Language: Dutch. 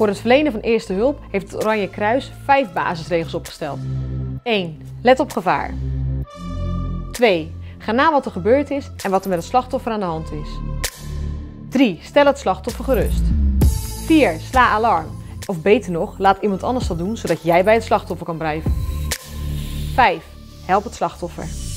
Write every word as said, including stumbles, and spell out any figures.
Voor het verlenen van eerste hulp heeft het Oranje Kruis vijf basisregels opgesteld. één. Let op gevaar. twee. Ga na wat er gebeurd is en wat er met het slachtoffer aan de hand is. drie. Stel het slachtoffer gerust. vier. Sla alarm. Of beter nog, laat iemand anders dat doen zodat jij bij het slachtoffer kan blijven. vijf. Help het slachtoffer.